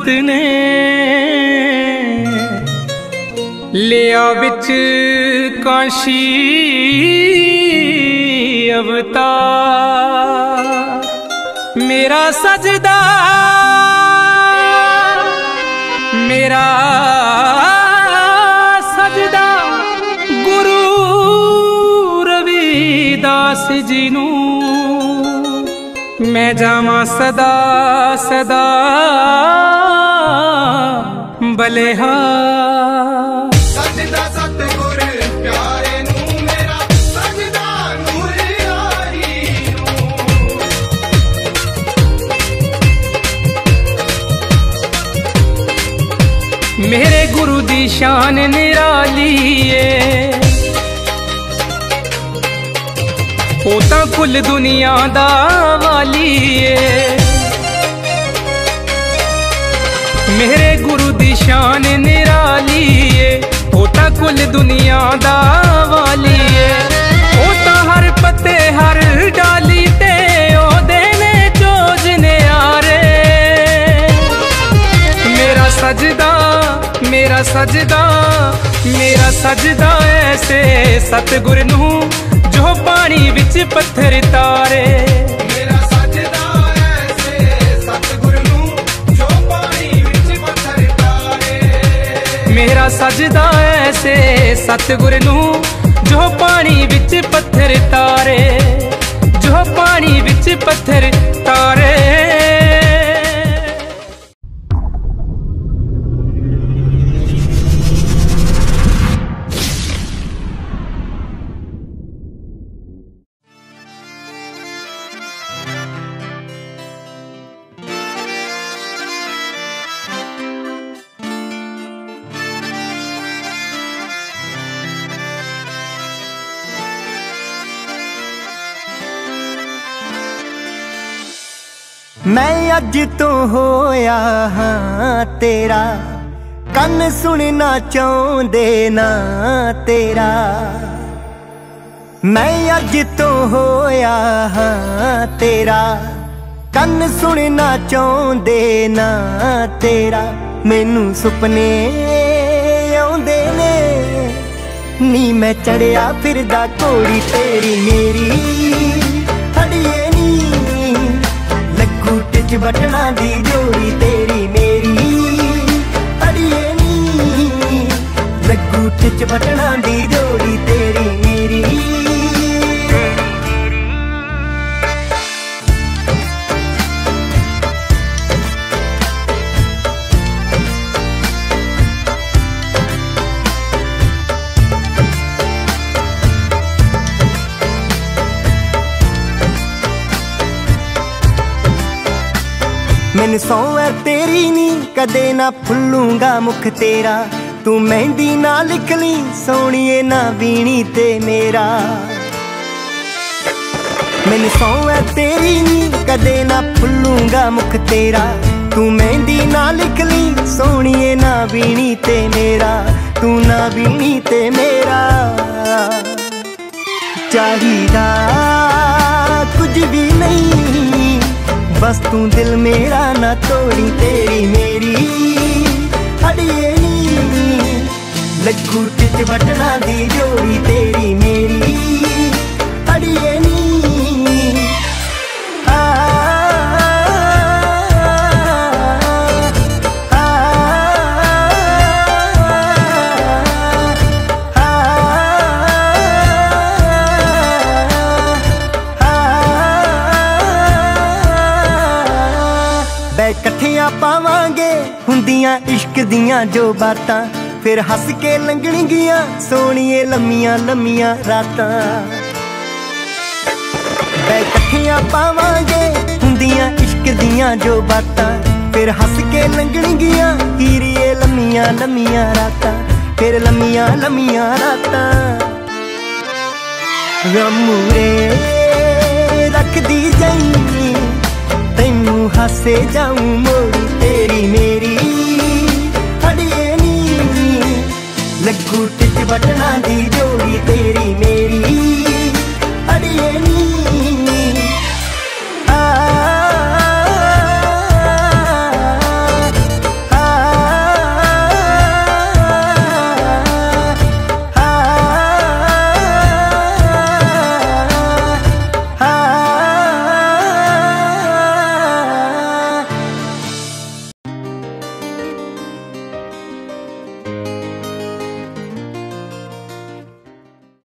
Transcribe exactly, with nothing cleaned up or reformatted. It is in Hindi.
ने लिया बिच काशी अवतार। मेरा सजदा मेरा सजदा गुरु रविदास जी नू मैं जावा सदा सदा बलिहार। सजदा सतगुर प्यारे नू मेरा सजदा नूर यारी नू। मेरे गुरु दी शान निराली है, ओ तां कुल दुनिया दा वाली है। मेरे गुरु दी शान निराली है, ओ तां कुल दुनिया दा वाली है। ओ तां हर पत्ते हर डाली ते ओ देने चोज न्यारे। मेरा सजदा मेरा सजदा मेरा सजदा ऐसे सतगुर नू जो पानी विच पत्थर तारे। मेरा सजदा ऐसे सतगुर नू जो पानी विच पत्थर तारे। मेरा सजदा ऐसे सतगुर नू जो पानी विच पत्थर तारे, जो पानी विच पत्थर तारे। मैं अज तो होया हाँ तेरा, कन सुनना चाहते ना तेरा। मैं अज तो होया हाँ तेरा, कन सुनना चाहते ना तेरा। मैनू सुपने आउंदे ने नी मैं चढ़िया फिरदा घोड़ी तेरी मेरी। अड़िए नी लग्गू टिच बटना दी जोड़ी तेरी मेरी। अड़िए नी लग्गू टिच बटना दी जोड़ी तेरी मेरी। मैनू सौ है तेरी नी कदे ना भुल्लूंगा मुख तेरा। तू मेहंदी ना लिख ली सोनिए ना बीनी ते मेरा। मैनू सौ है तेरी नी कदे ना भुल्लूंगा मुख तेरा। तू मेहंदी ना लिख ली सोनिए ना बीनी ते मेरा। तू ना बीनी ते मेरा। चाहिदा कुछ भी नहीं बस तू दिल मेरा ना तोड़ी तेरी मेरी। अड़िए नी लग्गू टिच बटना दी जोड़ी तेरी मेरी। अड़िए नी आ, आ, आ, आ, बे कट्ठियां पावांगे हुंदियां इश्क दियां जो बातां। फिर हस के लंघणगियां सोनिए लम्मियां लम्मियां रातां। बे कट्ठियां पावांगे हुंदियां इश्क दियां जो बातां। फिर हस के लंघणगियां हीरिए लम्मियां लम्मियां रातां। फिर लम्मियां लम्मियां रातां। गमूरे रख दी जाई तैनू हासे जाऊं मोड़ी तेरी मेरी। अड़िए नी लग्गू टिच बटना दी जोड़ी तेरी मेरी। अड़िए नी